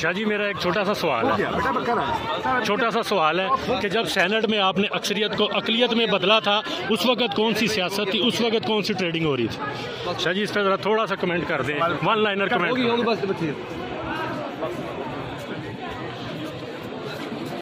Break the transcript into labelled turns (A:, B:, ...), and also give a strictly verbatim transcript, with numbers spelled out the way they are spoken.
A: शाह जी मेरा एक छोटा सा सवाल है, छोटा सा सवाल है कि जब सेनेट में आपने अक्सरियत को अकलियत में बदला था उस वक्त कौन सी सियासत थी, उस वक्त कौन सी ट्रेडिंग हो रही थी? शाह जी इस पर ज़रा थोड़ा सा कमेंट कर दें, वन लाइनर कमेंट।